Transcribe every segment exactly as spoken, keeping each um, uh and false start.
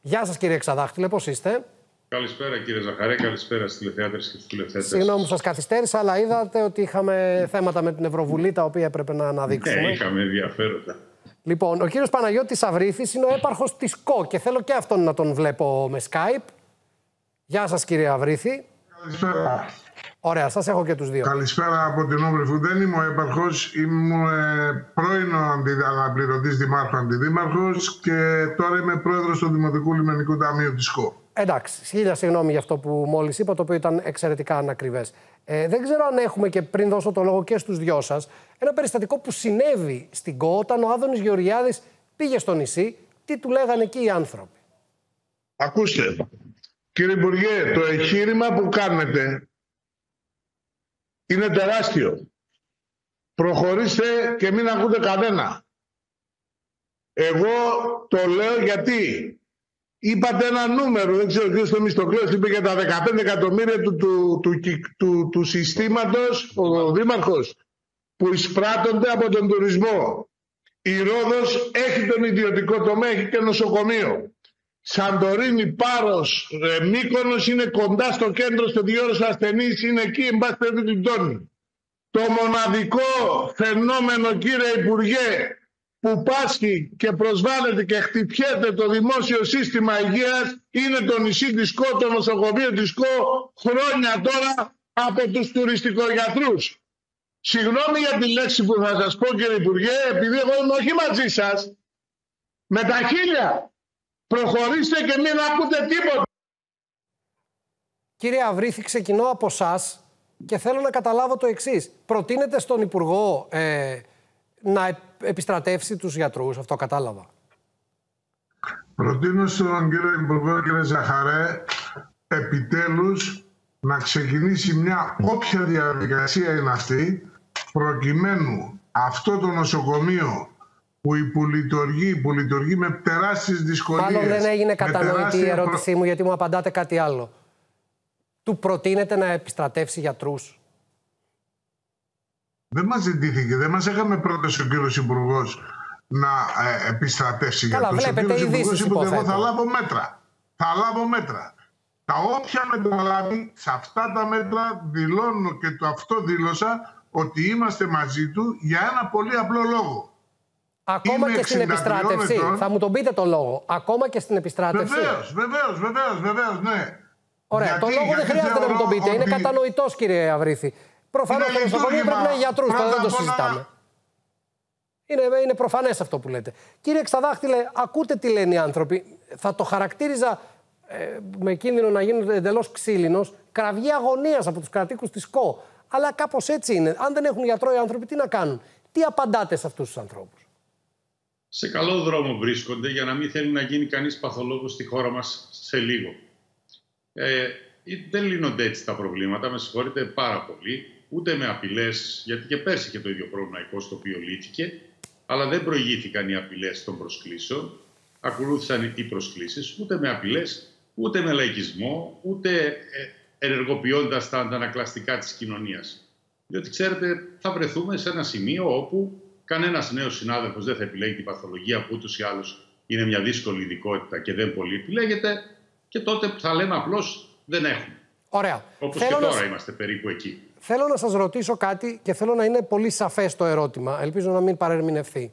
Γεια σας κύριε Εξαδάχτυλε, πώς είστε? Καλησπέρα κύριε Ζαχαρέ, καλησπέρα στους τηλεθεάτες και στους τηλεθεάτες. Συγγνώμη που σας καθυστέρησα, αλλά είδατε ότι είχαμε θέματα με την Ευρωβουλή τα οποία έπρεπε να αναδείξουμε. Ναι, είχαμε ενδιαφέροντα. Λοιπόν, ο κύριος Παναγιώτης Αβρίθης είναι ο έπαρχος της ΚΟ και θέλω και αυτόν να τον βλέπω με Skype. Γεια σας κύριε Αβρίθη. Καλησπέρα. Ωραία, σας έχω και τους δύο. Καλησπέρα από την Όμορφη. Δεν είμαι ο έπαρχος, ήμουν ε, πρώην αναπληρωτής δημάρχου αντιδήμαρχος και τώρα είμαι πρόεδρος του Δημοτικού Λιμενικού Ταμείου της ΚΟ. Εντάξει, χίλια συγγνώμη για αυτό που μόλις είπα, το οποίο ήταν εξαιρετικά ανακριβές. Ε, δεν ξέρω αν έχουμε, και πριν δώσω το λόγο και στους δυο σας, ένα περιστατικό που συνέβη στην ΚΟ όταν ο Άδωνης Γεωργιάδης πήγε στο νησί. Τι του λέγανε εκεί οι άνθρωποι? Ακούστε, κύριε Υπουργέ, το εγχείρημα που κάνετε είναι τεράστιο. Προχωρήστε και μην ακούτε κανένα. Εγώ το λέω γιατί είπατε ένα νούμερο, δεν ξέρω ποιος το Μισθοκλέος είπε για τα δεκαπέντε εκατομμύρια του, του, του, του, του, του συστήματος, ο Δήμαρχος, που εισπράττονται από τον τουρισμό. Η Ρόδος έχει τον ιδιωτικό τομέα, έχει και νοσοκομείο. Σαντορίνη, Πάρος, ε, Μύκονος είναι κοντά στο κέντρο, στο δύο ώρες ασθενείς είναι εκεί, εν πάση περιπτώσει την τόνη. Το μοναδικό φαινόμενο, κύριε Υπουργέ, που πάσχει και προσβάλλεται και χτυπιέται το δημόσιο σύστημα υγείας είναι το νησί της ΚΟ, το νοσοκομείο της ΚΟ, χρόνια τώρα από τους τουριστικογιατρούς. Συγγνώμη για τη λέξη που θα σας πω κύριε Υπουργέ, επειδή εγώ είμαι όχι μαζί σας, με τα χίλια. Προχωρήστε και μην ακούτε τίποτα. Κύριε Αβρίθη, ξεκινώ από εσάς και θέλω να καταλάβω το εξής. Προτείνετε στον Υπουργό ε, να επιστρατεύσει τους γιατρούς, αυτό κατάλαβα. Προτείνω στον κύριο Υπουργό, κύριε Ζαχαρέ, επιτέλους να ξεκινήσει μια όποια διαδικασία είναι αυτή, προκειμένου αυτό το νοσοκομείο που υπολειτουργεί, που λειτουργεί με τεράστιες δυσκολίες. Μάλλον δεν έγινε κατανοητή τεράστια... η ερώτησή μου, γιατί μου απαντάτε κάτι άλλο. Του προτείνετε να επιστρατεύσει γιατρούς? Δεν μας ζητήθηκε, δεν μας έκαμε πρόταση ο κύριος Υπουργός να ε, επιστρατεύσει Καλά, γιατρούς. βλέπετε, ο κύριος Υπουργός είπε ότι εγώ θα λάβω μέτρα. Θα λάβω μέτρα. Τα όποια μέτρα λάβει, σε αυτά τα μέτρα δηλώνω και το αυτό δήλωσα ότι είμαστε μαζί του για ένα πολύ απλό λόγο. Ακόμα και στην επιστράτευση. Ετών. Θα μου τον πείτε το λόγο. Ακόμα και στην επιστράτευση. Βεβαίως, βεβαίως, βεβαίως, βεβαίως, ναι. Ωραία, γιατί, το λόγο δεν χρειάζεται να μου τον πείτε. Ότι... Είναι κατανοητός, κύριε Αβρίθη. Προφανώς το νοσοκομείο πρέπει να είναι γιατρούς. Τώρα δεν το συζητάμε. Είναι, είναι προφανές αυτό που λέτε. Κύριε Εξαδάχτυλε, ακούτε τι λένε οι άνθρωποι. Θα το χαρακτήριζα ε, με κίνδυνο να γίνω εντελώς ξύλινος, κραυγή αγωνίας από τους κατοίκους της ΚΟ. Αλλά κάπως έτσι είναι. Αν δεν έχουν γιατρό οι άνθρωποι, τι να κάνουν? Τι απαντάτε σε αυτούς τους ανθρώπους? Σε καλό δρόμο βρίσκονται για να μην θέλει να γίνει κανείς παθολόγος στη χώρα μας σε λίγο. Ε, δεν λύνονται έτσι τα προβλήματα, με συγχωρείτε πάρα πολύ. Ούτε με απειλές, γιατί και πέρσι είχε το ίδιο πρόβλημα η ΚΟ, το οποίο λύθηκε, αλλά δεν προηγήθηκαν οι απειλές των προσκλήσεων. Ακολούθησαν οι προσκλήσεις, ούτε με απειλές, ούτε με λαϊκισμό, ούτε ενεργοποιώντας τα αντανακλαστικά της κοινωνίας. Διότι ξέρετε, θα βρεθούμε σε ένα σημείο όπου κανένας νέος συνάδελφος δεν θα επιλέγει την παθολογία που ούτως ή άλλως είναι μια δύσκολη ειδικότητα και δεν πολύ επιλέγεται, και τότε θα λέμε απλώς δεν έχουμε. Ωραία. Όπως θέλω και τώρα να... είμαστε περίπου εκεί. Θέλω να σας ρωτήσω κάτι και θέλω να είναι πολύ σαφές το ερώτημα. Ελπίζω να μην παρερμηνευθεί.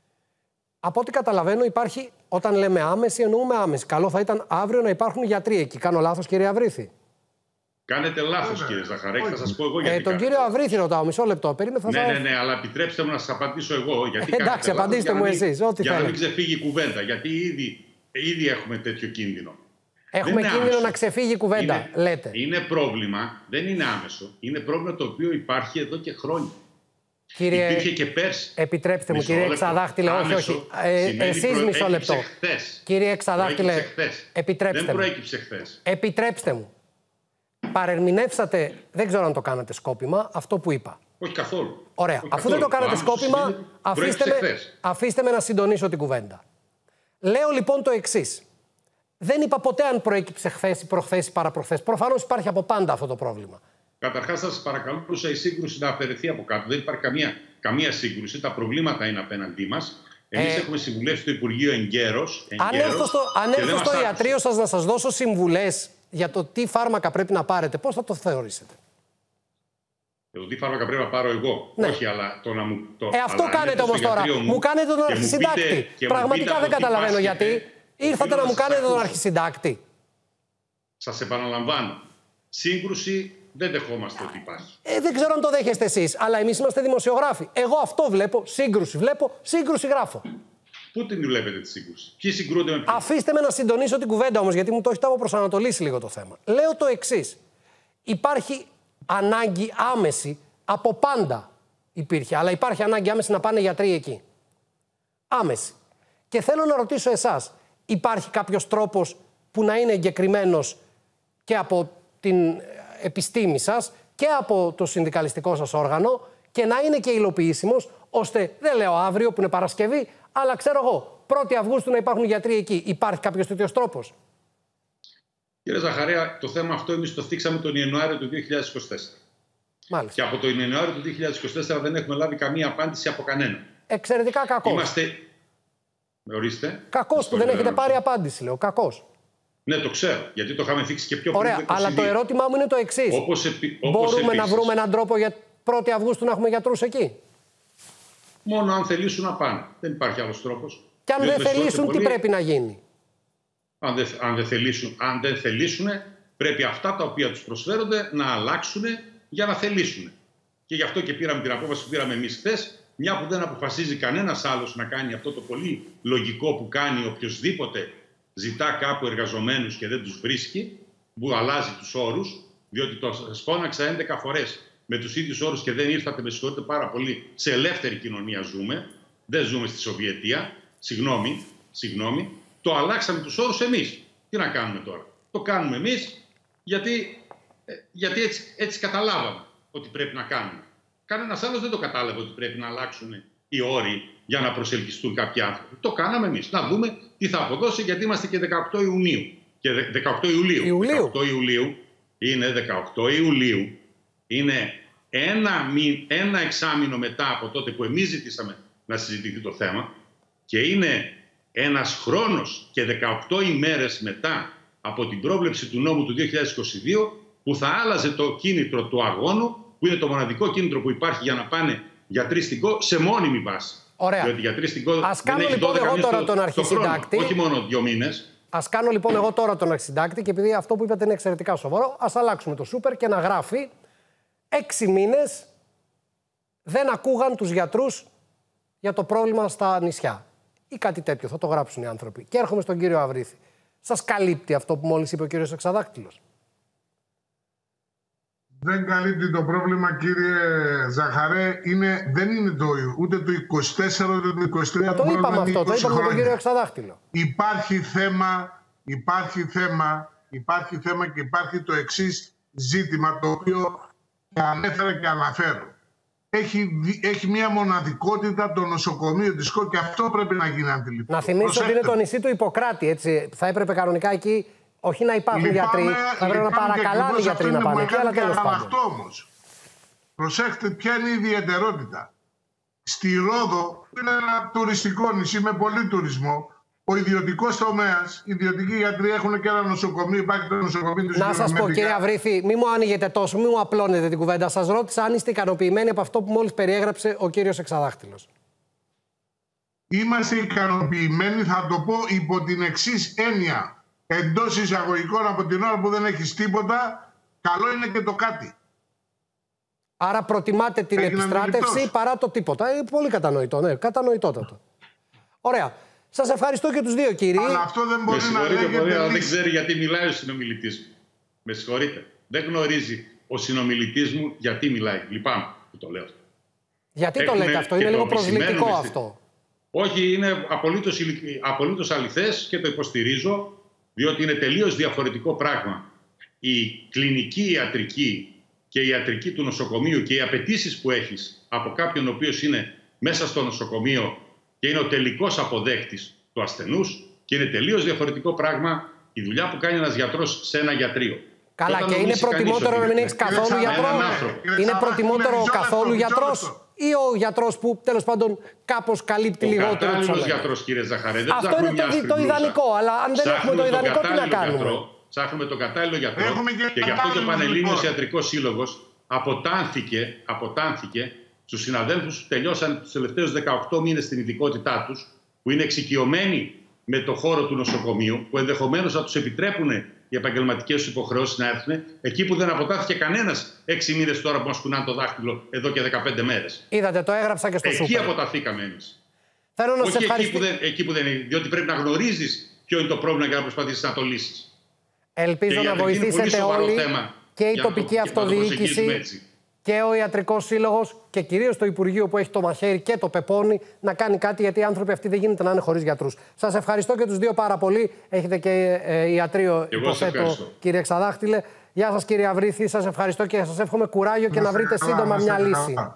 Από ό,τι καταλαβαίνω, υπάρχει, όταν λέμε άμεση, εννοούμε άμεση. Καλό θα ήταν αύριο να υπάρχουν γιατροί εκεί. Κάνω λάθος, κύριε Αβρίθη? Κάνετε λάθος, κύριε Ζαχαρέκη, θα σας πω εγώ γιατί. Ε, τον κύριο Αβρίθη ρωτάω, μισό λεπτό. Περίμενε, θα ναι, σας... ναι, ναι, αλλά επιτρέψτε μου να σας απαντήσω εγώ. Γιατί ε, εντάξει, απαντήστε μου εσείς, ό,τι για θέλετε. Για να μην ξεφύγει η κουβέντα, γιατί ήδη, ήδη έχουμε τέτοιο κίνδυνο. Έχουμε κίνδυνο άμεσο. Να ξεφύγει η κουβέντα, είναι, λέτε. Είναι πρόβλημα, δεν είναι άμεσο. Είναι πρόβλημα το οποίο υπάρχει εδώ και χρόνια. Κύριε... Υπήρχε και πέρσι. Επιτρέψτε μου, κύριε Εξαδάχτυλε, όχι, όχι. Ε, εσείς μισό λεπτό. Χθες. Κύριε Εξαδάχτυλε, επιτρέψτε δεν μου. προέκυψε χθες. Επιτρέψτε μου. Παρερμηνεύσατε, δεν ξέρω αν το κάνατε σκόπιμα, αυτό που είπα. Όχι καθόλου. Ωραία. Όχι Αφού καθόλου. δεν το κάνατε σκόπιμα, αφήστε με, αφήστε με να συντονίσω την κουβέντα. Λέω λοιπόν το εξής. Δεν είπα ποτέ αν προέκυψε χθες ή προχθές ή παραπροχθές. Προφανώς υπάρχει από πάντα αυτό το πρόβλημα. Καταρχάς, θα σας παρακαλούσα η σύγκρουση να αφαιρεθεί από κάτω. Δεν υπάρχει καμία, καμία σύγκρουση. Τα προβλήματα είναι απέναντί μας. Εμείς ε... έχουμε συμβουλεύσει το Υπουργείο εγκαίρως. Αν έρθω στο, αν έρθω στο ιατρείο σας να σας δώσω συμβουλές για το τι φάρμακα πρέπει να πάρετε, πώς θα το θεωρήσετε? Για το τι φάρμακα πρέπει να πάρω εγώ. Ναι. Όχι, αλλά το να μου. Το, ε, αυτό κάνετε όμως τώρα. Μου, μου κάνετε τον αρχισυντάκτη. Πραγματικά δεν καταλαβαίνω γιατί. Ήρθατε να μου κάνετε τον αρχισυντάκτη. Σας επαναλαμβάνω. Σύγκρουση δεν δεχόμαστε ότι υπάρχει. Ε, δεν ξέρω αν το δέχεστε εσείς, αλλά εμείς είμαστε δημοσιογράφοι. Εγώ αυτό βλέπω. Σύγκρουση βλέπω. Σύγκρουση γράφω. Πού την βλέπετε τη σύγκρουση? Ποιοι συγκρούνται με ποιους? Αφήστε με να συντονίσω την κουβέντα όμως, γιατί μου το έχετε προσανατολίσει λίγο το θέμα. Λέω το εξής. Υπάρχει ανάγκη άμεση, από πάντα υπήρχε, αλλά υπάρχει ανάγκη άμεση να πάνε γιατροί εκεί. Άμεση. Και θέλω να ρωτήσω εσάς, υπάρχει κάποιος τρόπος που να είναι εγκεκριμένος και από την επιστήμη σας και από το συνδικαλιστικό σας όργανο και να είναι και υλοποιήσιμος, ώστε, δεν λέω αύριο που είναι Παρασκευή, αλλά ξέρω εγώ, πρώτη Αυγούστου να υπάρχουν γιατροί εκεί. Υπάρχει κάποιος τέτοιος τρόπος? Κύριε Ζαχαρέα, το θέμα αυτό εμείς το θίξαμε τον Ιανουάριο του δύο χιλιάδες είκοσι τέσσερα. Μάλιστα. Και από τον Ιανουάριο του δύο χιλιάδες είκοσι τέσσερα δεν έχουμε λάβει καμία απάντηση από κανέναν. Εξαιρετικά κακός. Είμαστε. Με ορίστε. Κακός που δεν έχετε πάρει απάντηση, λέω. Κακός. Ναι, το ξέρω. Γιατί το είχαμε θίξει και πιο πριν. Ωραία, αλλά το ερώτημά μου είναι το εξής. Όπως επί... Όπως Μπορούμε επίσης. να βρούμε έναν τρόπο για πρώτη Αυγούστου να έχουμε γιατρούς εκεί? Μόνο αν θελήσουν να πάνε. Δεν υπάρχει άλλος τρόπος. Και αν Διότι δεν θελήσουν, πολύ... τι πρέπει να γίνει? Αν δεν, αν, δεν θελήσουν, αν δεν θελήσουν, πρέπει αυτά τα οποία τους προσφέρονται να αλλάξουν για να θελήσουν. Και γι' αυτό και πήραμε την απόφαση που πήραμε εμείς χθες, μια που δεν αποφασίζει κανένας άλλος να κάνει αυτό το πολύ λογικό που κάνει οποιοσδήποτε ζητά κάπου εργαζομένους και δεν τους βρίσκει, που αλλάζει τους όρους, διότι το σας φώναξα έντεκα φορές με τους ίδιους όρους και δεν ήρθατε, με συγχωρείτε πάρα πολύ, σε ελεύθερη κοινωνία ζούμε, δεν ζούμε στη Σοβιετία, συγγνώμη, συγγνώμη, το αλλάξαμε τους όρους εμείς. Τι να κάνουμε τώρα? Το κάνουμε εμείς γιατί, γιατί έτσι, έτσι καταλάβαμε ότι πρέπει να κάνουμε. Κανένας άλλος δεν το κατάλαβε ότι πρέπει να αλλάξουν οι όροι για να προσελκυστούν κάποιοι άνθρωποι. Το κάναμε εμείς. Να δούμε τι θα αποδώσει, γιατί είμαστε και δεκαοκτώ Ιουνίου. Και δεκαοκτώ Ιουλίου. Ιουλίου. δεκαοκτώ Ιουλίου είναι δεκαοκτώ Ιουλίου. Είναι ένα, μη, ένα εξάμηνο μετά από τότε που εμείς ζητήσαμε να συζητηθεί το θέμα και είναι ένας χρόνος και δεκαοκτώ ημέρες μετά από την πρόβλεψη του νόμου του δύο χιλιάδες είκοσι δύο που θα άλλαζε το κίνητρο του αγώνου, που είναι το μοναδικό κίνητρο που υπάρχει για να πάνε γιατροί στην ΚΟ σε μόνιμη βάση. Ωραία. Διότι γιατροί στην ΚΟ Ας κάνω λοιπόν εγώ τώρα τον αρχισυντάκτη. Όχι μόνο δύο μήνες. Ας κάνω λοιπόν εγώ τώρα τον αρχισυντάκτη και επειδή αυτό που είπατε είναι εξαιρετικά σοβαρό, ας αλλάξουμε το σούπερ και να γράφει έξι μήνες δεν ακούγαν τους γιατρούς για το πρόβλημα στα νησιά. Ή κάτι τέτοιο, θα το γράψουν οι άνθρωποι. Και έρχομαι στον κύριο Αβρίθη. Σας καλύπτει αυτό που μόλις είπε ο κύριος Εξαδάκτυλος? Δεν καλύπτει το πρόβλημα, κύριε Ζαχαρέ. Είναι, δεν είναι το, ούτε το είκοσι τέσσερα ούτε το είκοσι τρία. Το είπαμε αυτό, το είπαμε με τον κύριο Εξαδάκτυλο. Υπάρχει θέμα, υπάρχει θέμα, υπάρχει θέμα και υπάρχει το εξής ζήτημα, το οποίο ανέφερα και αναφέρω. Έχει, έχει μια μοναδικότητα το νοσοκομείο της ΚΟ και αυτό πρέπει να γίνει αντιληπτό. Να θυμίσω ότι είναι το νησί του Ιπποκράτη, έτσι. Θα έπρεπε κανονικά εκεί όχι να υπάρχουν λυπάμαι, γιατροί, θα πρέπει να παρακαλάνε οι γιατροί να πάνε εκεί, αλλά τέλος πάντων. Όμως, προσέξτε ποια είναι η ιδιαιτερότητα. Στη Ρόδο, που είναι ένα τουριστικό νησί με πολύ τουρισμό, ο ιδιωτικός τομέας, οι ιδιωτικοί γιατροί έχουν και ένα νοσοκομείο, υπάρχει το νοσοκομείο του. Να σας πω, κύριε Αβρίθη, μην μου ανοίγετε τόσο, μην μου απλώνετε την κουβέντα. Σας ρώτησα αν είστε ικανοποιημένοι από αυτό που μόλις περιέγραψε ο κύριος Εξαδάκτυλος. Είμαστε ικανοποιημένοι, θα το πω υπό την εξής έννοια. Εντός εισαγωγικών, από την ώρα που δεν έχεις τίποτα, καλό είναι και το κάτι. Άρα προτιμάτε την Έγινε επιστράτευση αντιληπτός. Παρά το τίποτα. Ε, πολύ κατανοητό, ναι, κατανοητότατο. Ωραία. Σας ευχαριστώ και τους δύο, κύριοι. Αλλά αυτό δεν μπορεί να λέγεται πολύ, αλλά δεν ξέρει γιατί μιλάει ο συνομιλητής μου. Με συγχωρείτε. Δεν γνωρίζει ο συνομιλητής μου γιατί μιλάει. Λυπάμαι που το λέω. Γιατί Έχουν το λέτε αυτό, είναι λίγο προσβλητικό αυτό. Όχι, είναι απολύτως, απολύτως αληθές και το υποστηρίζω, διότι είναι τελείως διαφορετικό πράγμα η κλινική ιατρική και η ιατρική του νοσοκομείου και οι απαιτήσεις που έχεις από κάποιον ο οποίος είναι μέσα στο νοσοκομείο και είναι ο τελικός αποδέκτης του ασθενούς, και είναι τελείως διαφορετικό πράγμα η δουλειά που κάνει ένας γιατρός σε ένα γιατρείο. Καλά, και, και είναι προτιμότερο να μην έχεις καθόλου γιατρό. Είναι προτιμότερο καθόλου γιατρός. ή ο γιατρός που τέλος πάντων κάπως καλύπτει ο λιγότερο τους κατάλληλος ανάγκες? γιατρός, κύριε Ζαχαρέ. Δεν Αυτό είναι το, το ιδανικό, αλλά αν δεν έχουμε το ιδανικό, τι να κάνουμε? Γιατρό, ψάχνουμε τον κατάλληλο γιατρό και, και γι' αυτό και ο Πανελλήνιος λοιπόν. Ιατρικός Σύλλογος αποτάνθηκε, αποτάνθηκε στους συναδέλφους που τελειώσαν τους τελευταίους δεκαοκτώ μήνες στην ειδικότητά τους, που είναι εξοικειωμένοι με το χώρο του νοσοκομείου, που ενδεχομένως θα τους επιτρέπουν οι επαγγελματικές τους υποχρεώσεις να έρθουν, εκεί που δεν αποτάθηκε κανένας έξι μήνες τώρα που μας κουνάνε το δάχτυλο εδώ και δεκαπέντε μέρες. Είδατε, το έγραψα και στο εκεί Σούπερ. Εκεί αποταθήκαμε εμείς. Θέλω να Όχι σε εκεί που, δεν, εκεί που δεν είναι, διότι πρέπει να γνωρίζεις ποιο είναι το πρόβλημα και να προσπαθήσεις να το λύσεις. Ελπίζω να βοηθήσετε όλοι, και η τοπική το, αυτοδιοίκηση και ο Ιατρικός Σύλλογος και κυρίως το Υπουργείο που έχει το μαχαίρι και το πεπόνι να κάνει κάτι, γιατί οι άνθρωποι αυτοί δεν γίνεται να είναι χωρίς γιατρούς. Σας ευχαριστώ και τους δύο πάρα πολύ. Έχετε και ε, ιατρείο, υποθέτω, κύριε Εξαδάχτυλε. Γεια σας, κύριε Αβρίθη. Σας ευχαριστώ και σας εύχομαι κουράγιο και να βρείτε σύντομα μια λύση.